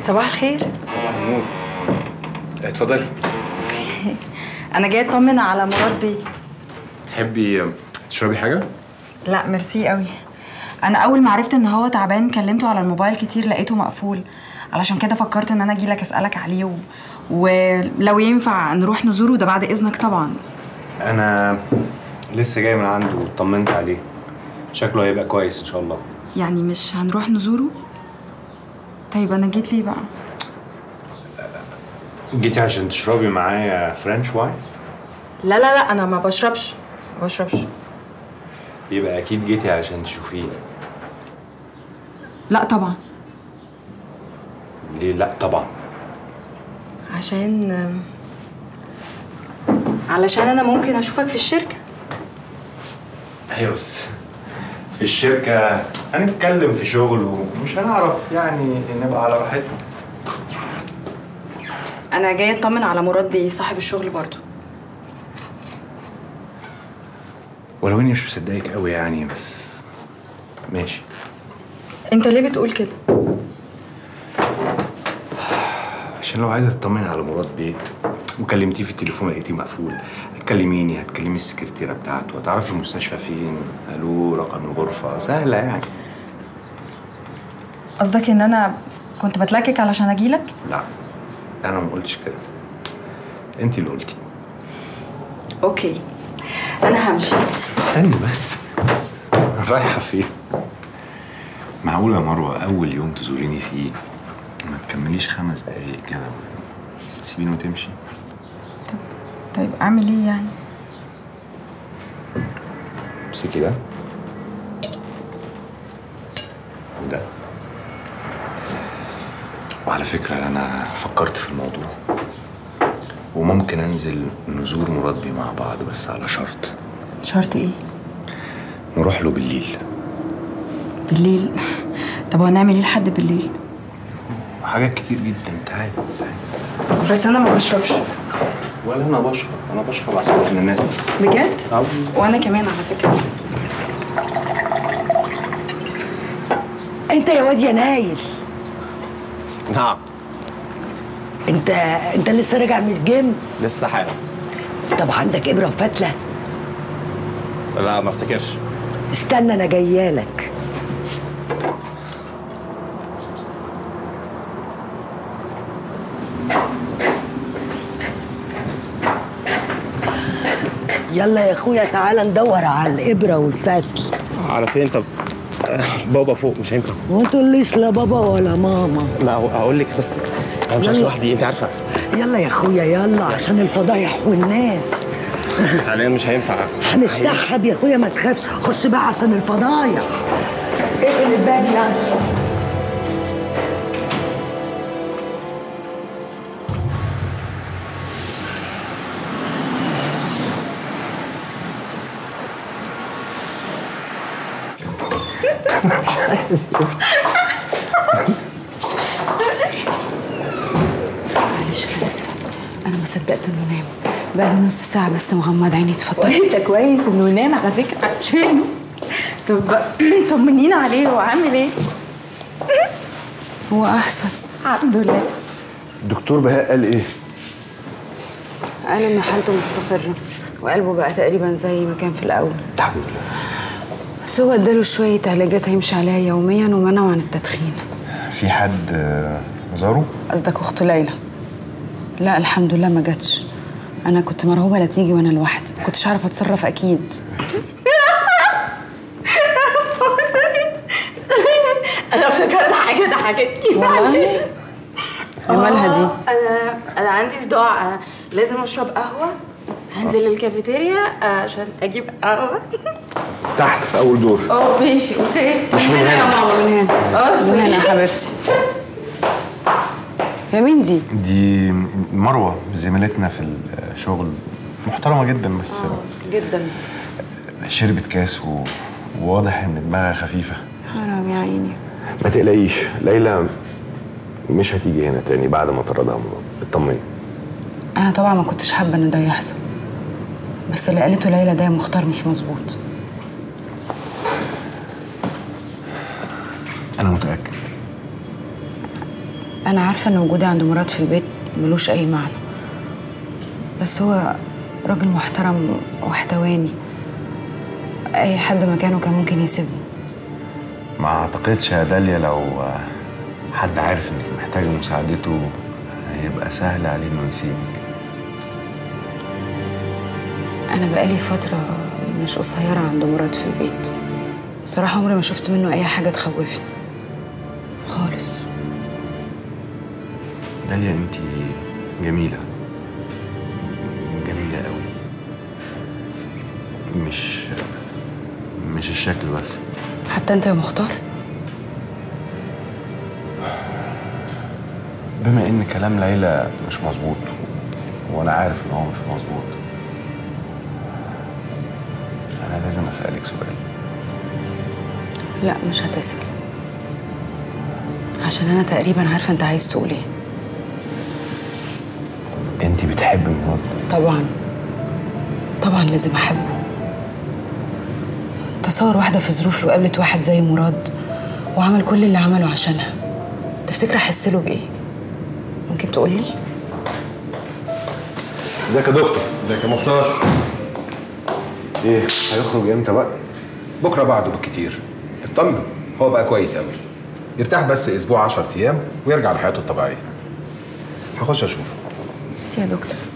صباح الخير. صباح النور. اتفضلي. انا جايه اطمن على مراد بيه. تحبي تشربي حاجه؟ لا ميرسي قوي. انا اول ما عرفت ان هو تعبان كلمته على الموبايل كتير لقيته مقفول، علشان كده فكرت ان انا اجيلك اسالك عليه ولو ينفع نروح نزوره، ده بعد اذنك طبعا. انا لسه جاي من عنده وطمنت عليه، شكله هيبقى كويس ان شاء الله. يعني مش هنروح نزوره؟ طيب انا جيت ليه بقى؟ جيتي عشان تشربي معايا فرنش واين؟ لا لا لا، انا ما بشربش. يبقى اكيد جيتي عشان تشوفيه. لا طبعا. ليه لا طبعا؟ علشان انا ممكن اشوفك في الشركه. ايوه بس في الشركه هنتكلم في شغل ومش هنعرف يعني نبقى على راحتنا. انا جايه اطمن على مراد بيه صاحب الشغل برضو. ولو اني مش مصدقك قوي يعني، بس ماشي. انت ليه بتقول كده؟ عشان لو عايزه تطمني على مراد بيه وكلمتيه في التليفون لقيتيه مقفول، هتكلميني، هتكلمي السكرتيره بتاعته، هتعرفي المستشفى فين، الو رقم الغرفه، سهله يعني. قصدك ان انا كنت بتلكك علشان اجيلك؟ لا انا ما قلتش كده، انت اللي قلتي. اوكي انا همشي. استني بس، رايحه فين؟ معقوله يا مروه اول يوم تزوريني فيه ما تكمليش 5 دقايق كده تسيبيني وتمشي؟ طيب اعمل ايه يعني؟ امسكي ده وده. وعلى فكرة أنا فكرت في الموضوع وممكن أنزل نزور مراد بيه مع بعض، بس على شرط. شرط إيه؟ نروح له بالليل. بالليل؟ طب هنعمل إيه لحد بالليل؟ حاجات كتير جدا، تعالي. بس أنا ما بشربش. ولا أنا بشرب، أنا بشرب عشان إحنا الناس بس. بجد؟ وأنا كمان على فكرة. أنت يا واد يا نايل. نعم. انت لسه راجع من الجيم؟ لسه حالا. طب عندك ابره وفتله؟ لا ما افتكرش. استنى انا جايالك. يلا يا اخويا تعالى ندور على الابره والفتل. على فين؟ طب بابا فوق مش هينفع. ما تقوليش لا بابا ولا ماما. لا هقول لك بس انا مش عايش لوحدي، انت عارفه. يلا يا اخويا يلا عشان الفضايح والناس. حاليا مش هينفع. هنتسحب يا اخويا ما تخافش، خش بقى عشان الفضايح. اقفل الباب يعني. معلش انا اسفه، انا ما صدقت انه نام، بقالي نص ساعه بس مغمض عيني. اتفضلي. انت كويس انه نام على فكره عشانه. طب طمنينا عليه، هو عامل ايه؟ هو احسن الحمد لله. الدكتور بهاء قال ايه؟ قال ان حالته مستقره وقلبه بقى تقريبا زي ما كان في الاول. الحمد لله. بس هو اداله شويه علاجات هيمشي عليها يوميا ومنعه عن التدخين. في حد زاره؟ قصدك اخته ليلى؟ لا الحمد لله ما جاتش. انا كنت مرعوبه لا تيجي وانا لوحدي، ما كنتش عارفه اتصرف اكيد. انا افتكرت حاجه ضحكتني والله. مالها دي؟ انا عندي صداع، انا لازم اشرب قهوه. هنزل الكافيتيريا عشان اجيب قهوه. تحت في اول دور. ماشي اوكي. مش من هنا يا ماما، من هنا. من هنا يا حبيبتي. يا مين دي؟ دي مروه زميلتنا في الشغل، محترمه جدا بس جدا. شربت كاس وواضح ان دماغها خفيفه. حرام يا عيني. ما تقلقيش، ليلى مش هتيجي هنا تاني بعد ما طردها مراد، اطمني. انا طبعا ما كنتش حابه ان ده يحصل، بس اللي قالته ليلى ده يا مختار مش مظبوط. انا متاكد. انا عارفه ان وجودي عند مراد في البيت ملوش اي معنى، بس هو راجل محترم واحتواني. اي حد مكانه كان ممكن يسيبني. ما اعتقدش يا داليا لو حد عارف انك محتاجه مساعدته هيبقى سهل عليه انه يسيبك. انا بقالي فتره مش قصيره عند مراد في البيت. بصراحه عمري ما شفت منه اي حاجه تخوفني خالص. داليا انت جميله، جميله قوي. مش الشكل بس. حتى انت يا مختار؟ بما ان كلام ليلى مش مظبوط وانا عارف ان هو مش مظبوط، انا لازم اسالك سؤال. لا مش هتسأل، عشان انا تقريبا عارفه انت عايز تقول ايه. انت بتحبي مراد؟ طبعا طبعا لازم احبه. تصور واحده في ظروفي وقابلت واحد زي مراد وعمل كل اللي عمله عشانها، تفتكر احس له بايه؟ ممكن تقول لي؟ ازيك يا دكتور؟ ازيك يا مختار؟ ايه هيخرج امتى بقى؟ بكره بعده بالكتير. اطمن، هو بقى كويس قوي. يرتاح بس اسبوع 10 ايام ويرجع لحياته الطبيعيه. هخش اشوفه. بس يا دكتور